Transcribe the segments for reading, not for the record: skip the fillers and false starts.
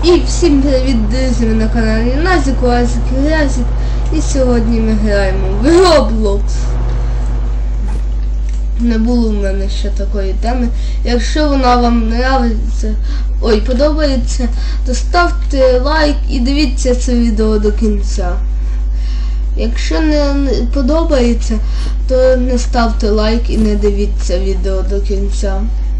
І всім привіт, друзі, на каналі Назік Лазик. І сьогодні ми граємо в Roblox. Не було в мене ще такої теми. Якщо вона вам подобається, то ставте лайк і дивіться це відео до кінця. Якщо не подобається, то не ставте лайк і не дивіться відео до кінця.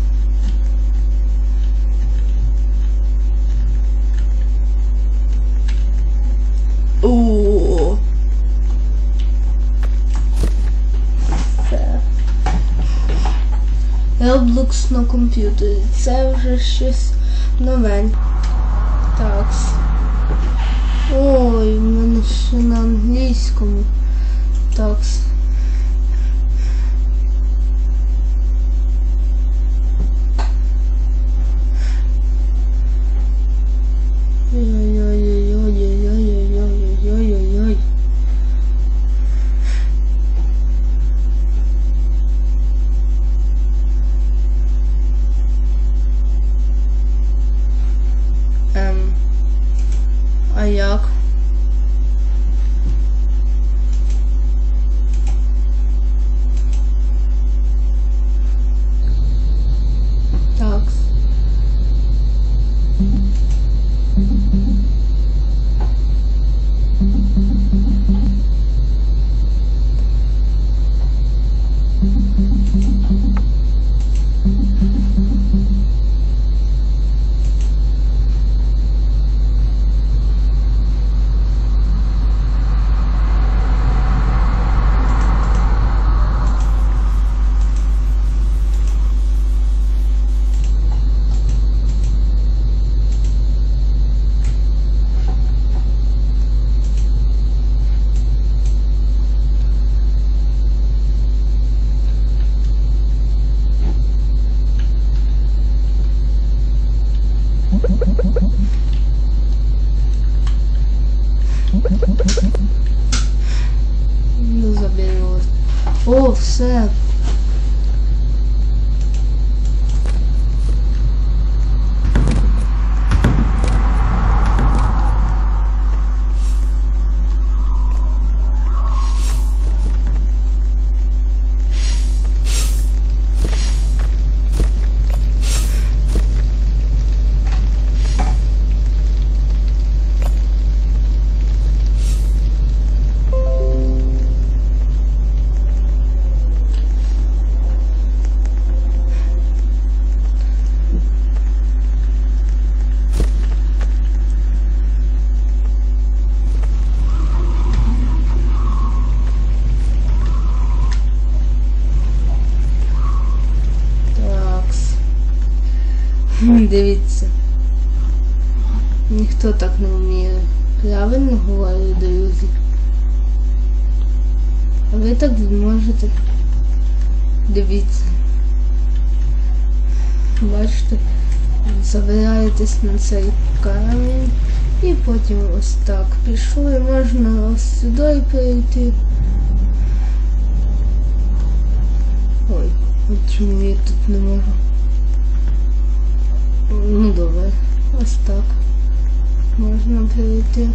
Roblox на комп'ютері. Це вже щось новеньке. Так. Ой, в мене ще на англійському. Так. Ой-ой-ой-ой-ой-ой-ой-ой-ой-ой-ой. А як? Так. Ну, заберет. О, все. Дивіться, ніхто так не вміє. Правильно говорю, друзі. А ви так можете. Дивіться. Бачите, забираєтесь на цей камінь і потім ось так пішли, можна ось сюди перейти. Ой, от чому я тут не можу. Ну добре, ось так можна перейти.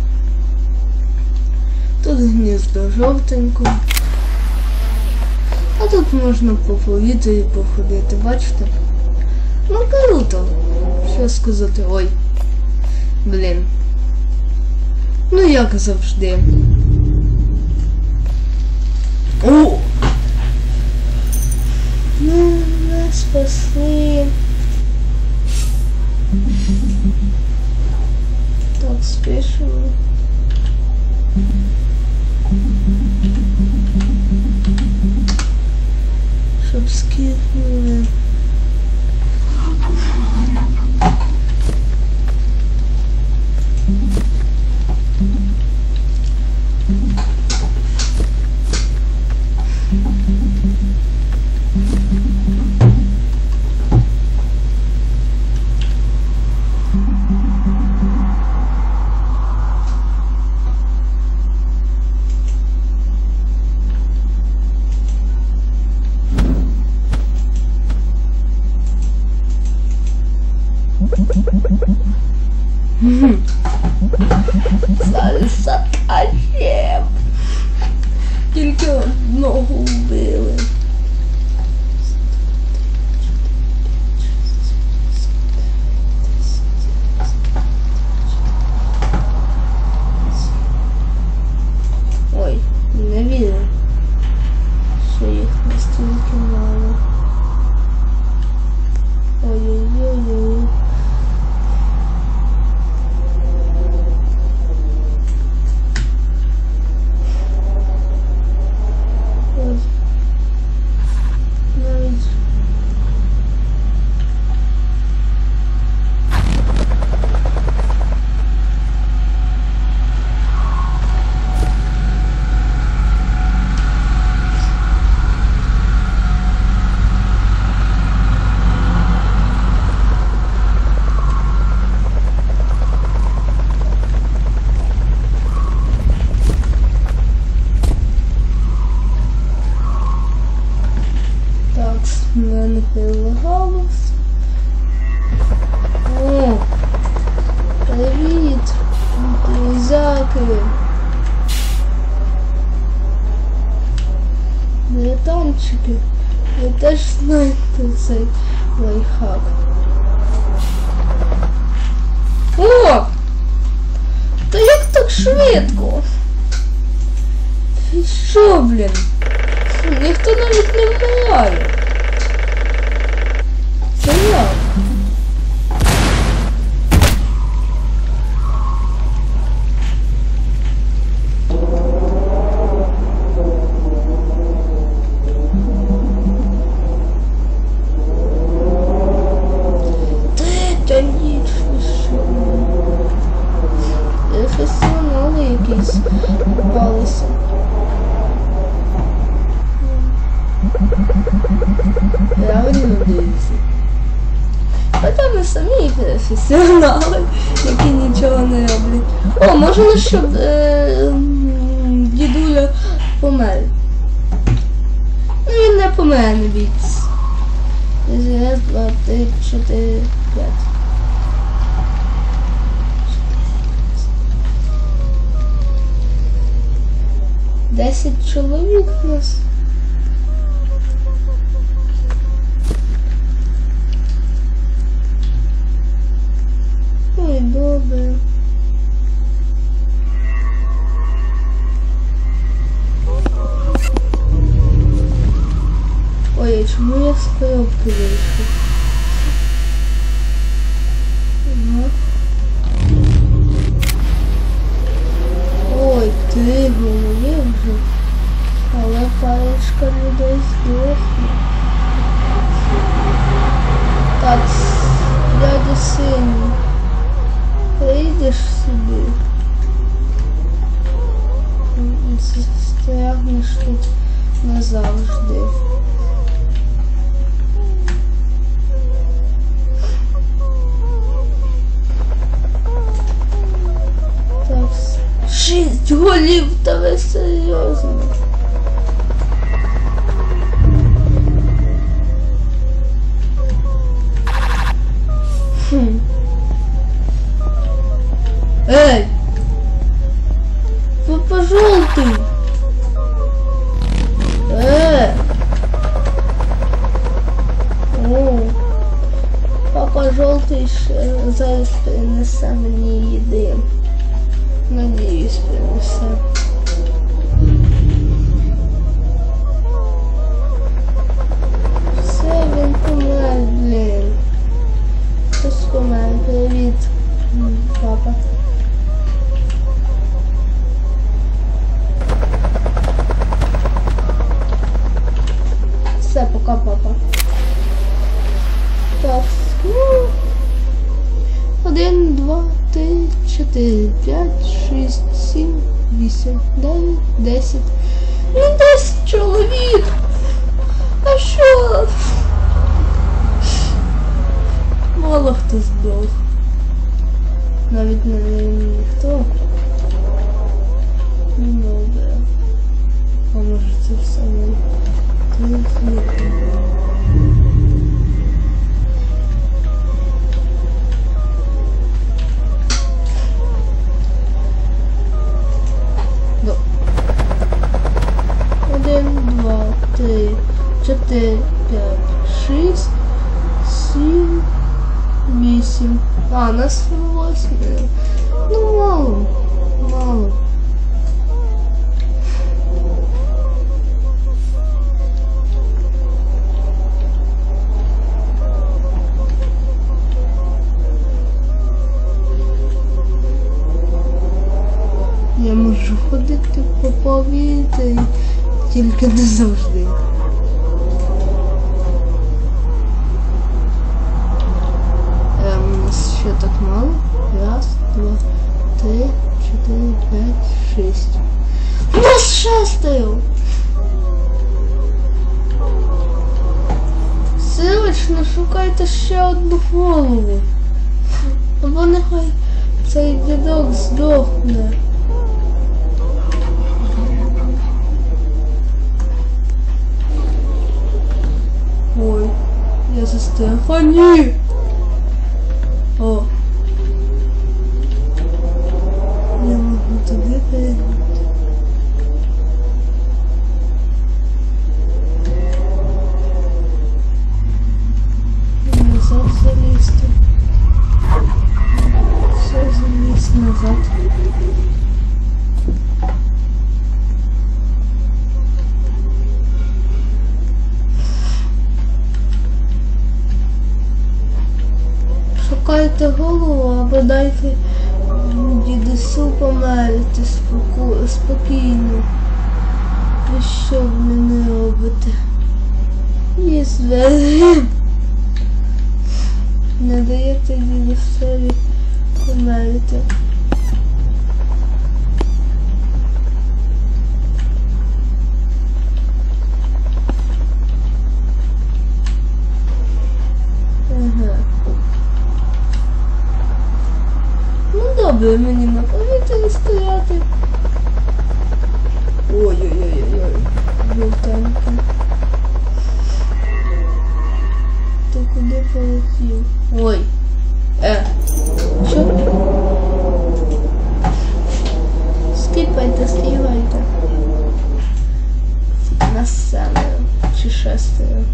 Тут гніздо жовтенько. А тут можна по повітрі походити, бачите? Ну круто. Що сказати? Ой. Блін. Ну як завжди. О! Ну, нас спасли. Так, спішимо. Щоб скипнули. Зараз закажем. Тільки одного вбили. Ой, не вірю, що їх настільки мало. Ой-ой-ой-ой. Ой. Навіть. В мене прилагалось. О, привіт, друзяки. Братанчики, ви теж знаєте цей лайфхак. О! Та як так швидко? Ти що, блін? Ніхто навіть не вмирає. Це як? Третя ніч, що? Професіонали якісь попалися. Правильно дивіться. Хоча ми самі професіонали, які нічого не роблять. О, можна, щоб дідуля помер. Ну він не помер, не бійтесь. Раз, два, три, 4, 5. Десять чоловік у нас. Ой, добре. Ой, а чому я з коробки вийшов? Ага. Ой, 3 голови вже. Але парочка людей здохне. Так, дядя синій. Прийдеш сюди. Застрягнеш тут назавжди. Так, 6 голів, та ви серйозно. Эй! Папа желтый! О! Папа желтый зараз принесе мені їди. Надіюсь, принесе. Все, він помер, блін. Хтось помер, привіт, папа. Все, пока, папа. Так, 1, 2, 3, 4, 5, 6, 7, 8, 9, 10. Ну, 10 чоловік. А що? Мало хто здох. Навіть не ніхто. Ну, добре. А може це все не... А, нас 8. Ну, мало. Мало. Я можу ходити по повітрі, тільки не завжди. У нас ще так мало. Раз, два, 3, 4, 5, 6. У нас 6! Срочно шукайте ще одну голову. Або нехай цей дідок здохне. Ой, я застряг. А ні! О! Я можу туди перейти. Назад залізти. Все, заліз назад. Шукайте голову, або дайте дідусю померти спокійно. Ви що в мене робите? Ні, звери. Не даєте дідусеві померти. Ага. Добре мені на повітрі стояти. Ой-ой-ой-ой. Жовтенько. Ти куди полетів? Ой. Що? Скіпайте, скіпайте. Нас 7 чи 6.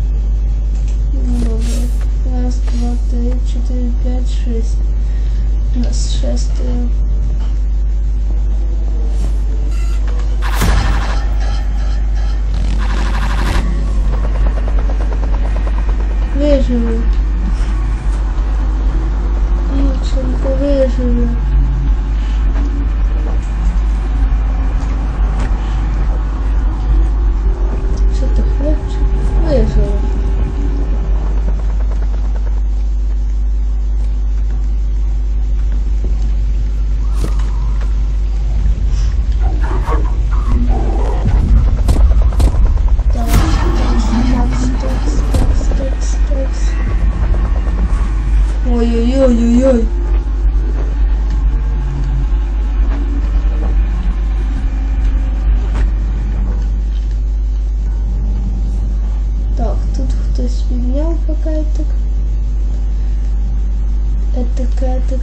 Добре. Раз, два, 3, 4, 5, 6. Нас 6. Виживу. Дівчинка, виживу. Що ти, хлопчик? Виживу. Ой-ой-ой-ой-ой. Так, тут хтось підняв пакетик. Етикетик.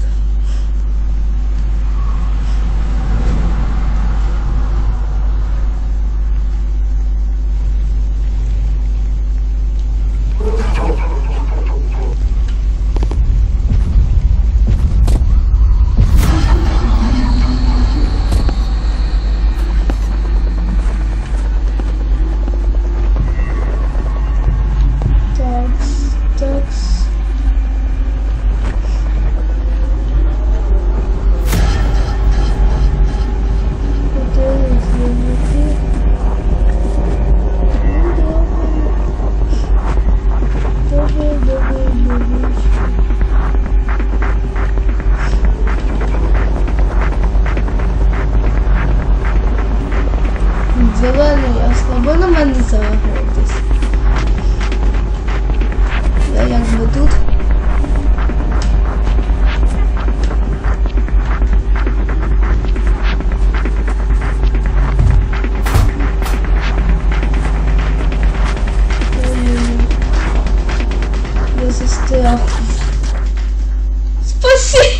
Зелений, а слабо на мене заграйтесь. Я якби тут. Я застрял. Спасибо!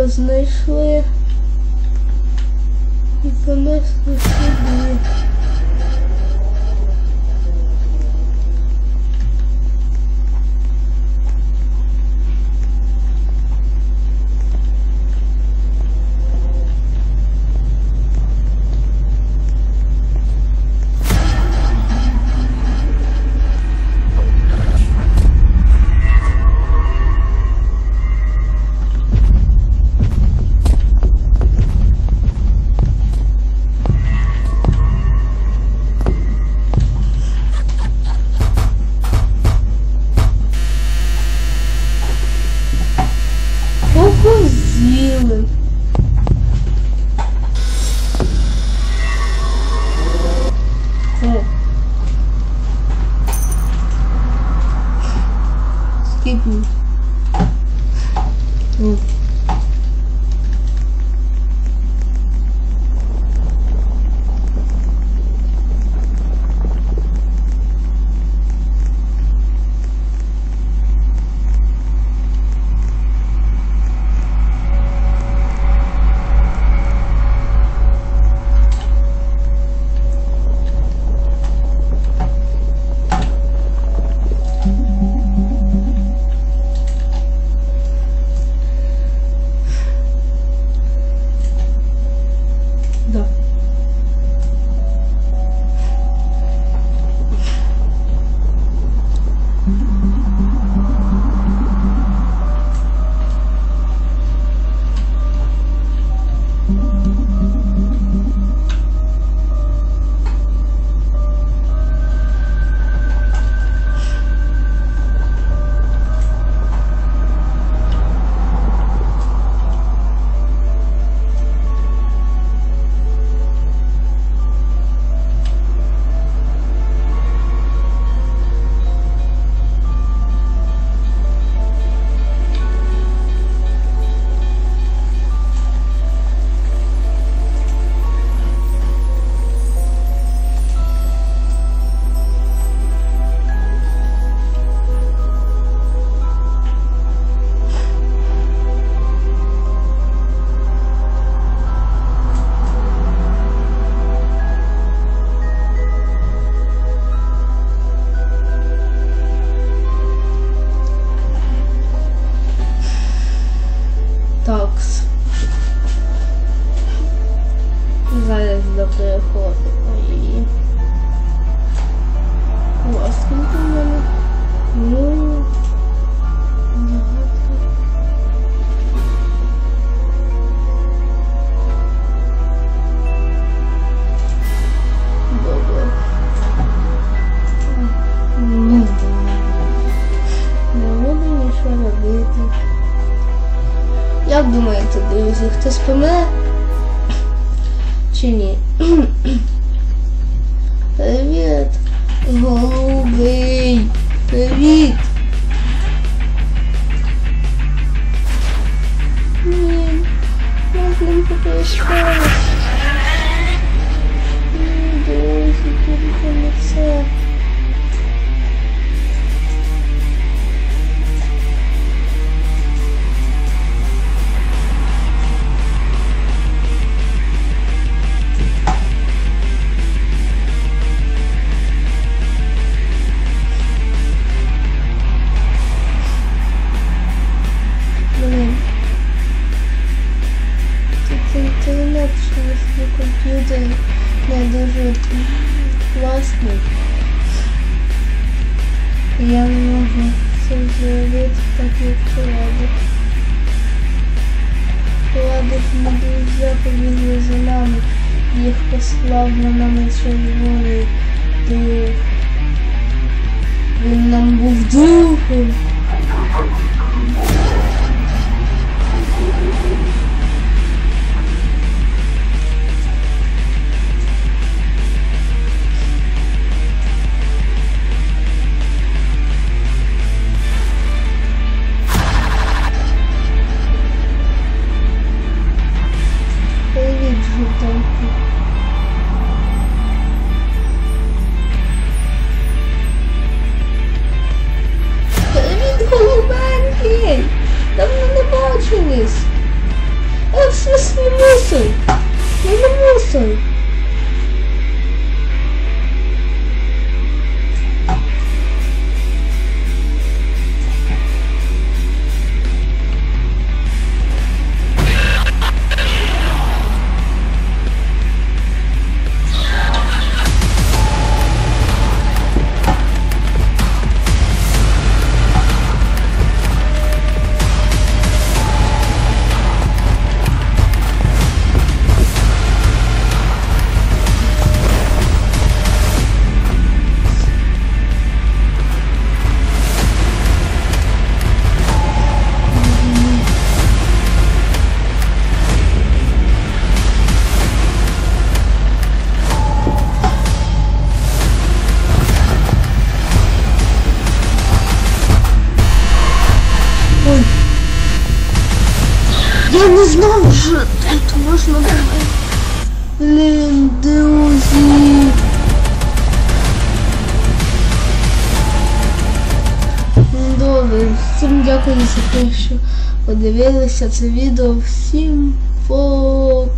знайшли і понесли сюди. З'їли. Скипни. Да. Такс. Зараз до переходу. Ой. О, скільки в мене? Ну, багато. Добре. Не буду нічого робити. Як думаєте, друзі, хтось помре чи ні? Привіт, голубий! Привіт! Ні, можна попрощатися. Ні, друзі, тільки не це. Інтернет через комп'ютер не дуже класний. Я не можу все зробити так, як треба. Ладно, ми друзі побігли за нами. Їх послав на нами червоний друг. Він нам був другом. Привіт, голубенький! Давно не бачились! Тут можна померти. Блін, друзі. Добре, всім дякую за те, що подивилися це відео. Всім пока.